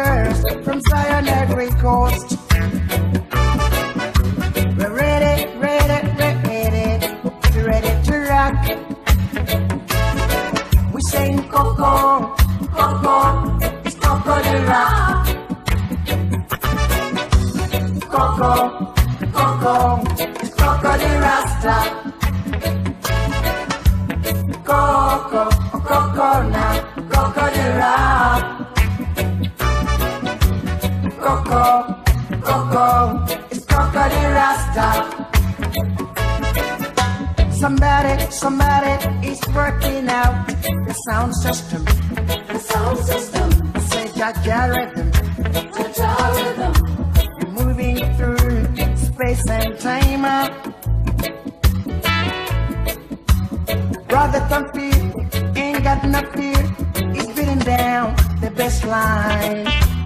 brothers from Zion Every Coast. We're ready, ready, ready, ready to rock. We sing Coco, Coco, it's Coco the Rock. Coco, Coco, it's Coco the Rasta. Coco, Coco now, Coco the Rock. Coco, Coco, it's Coco the Rasta. Somebody is working out the sound system. The sound system. Say Jaja rhythm. Jaja rhythm. You're moving through space and time. Brother Thumpy ain't got no fear. He's beating down the best line.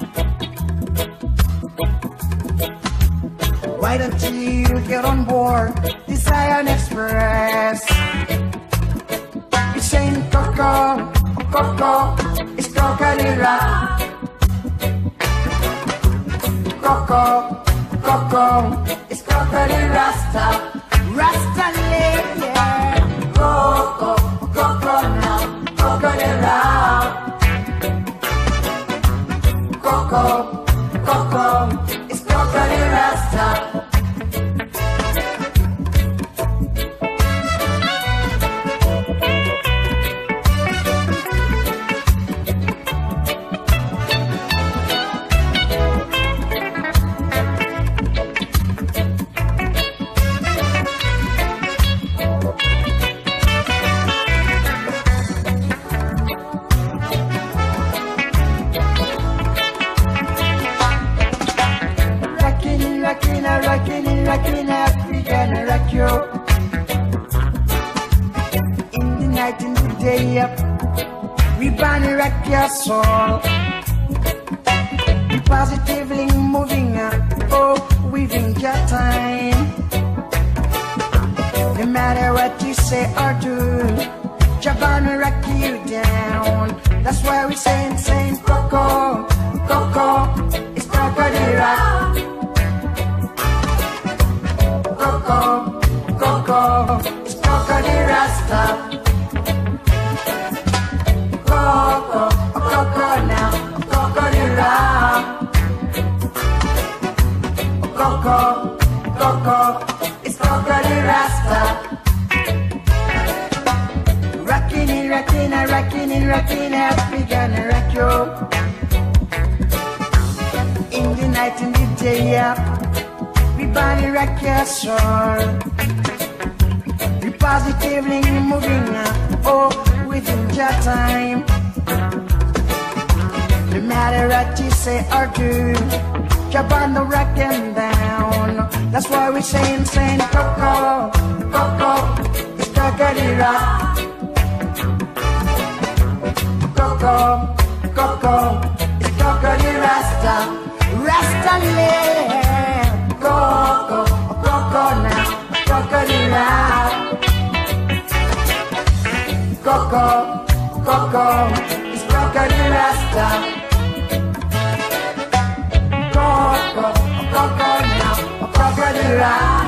Why don't you get on board the Zion Express? It's saying Coco, Coco, it's Coco the Rock. Coco, Coco, it's Coco the Rasta. Rasta yeah. Coco, Coco now, Coco the Rock. Coco, Coco, it's Coco the Rasta. Rockin' African rock you. In the night, in the day, we burn rock your soul. Be positively moving oh, within your time. No matter what you say or do, Japan rock you down. That's why we saying Coco, Coco, it's Coco the Rock. Coco, Coco, it's Coco the Rasta. Coco, Coco now, Coco the Rock. Coco, Coco, it's Coco the Rasta. Rockin' African rock you. In the night, in the day, we body rock your soul. We positively moving oh, within your time. No matter what you say or do, keep on the rockin' down. That's why we saying Coco, Coco, it's Coco the Rock. Coco, Coco, it's Coco the Rasta. Rasta land. Coco, Coco now, Coco the Rock. Coco, Coco, it's Coco the Rasta. Coco, Coco now, Coco the Rock.